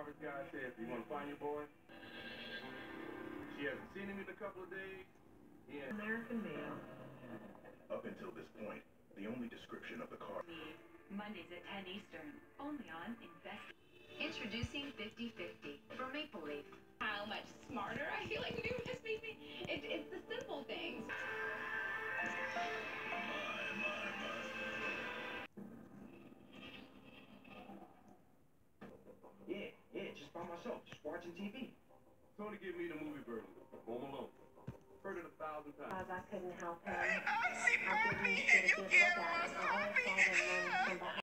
Harvard guy said, "You want to find your boy?" She hasn't seen him in a couple of days. Yeah. American male. Up until this point, the only description of the car. Mondays at 10 Eastern, only on Invest. Introducing 50/50 for Maple Leaf. How much smarter I feel like new has made me. It's the simple things. Yeah, just by myself, just watching TV. Tony gave me the movie version of Home Alone. Heard it 1,000 times. I couldn't help him. She grabbed me and you get my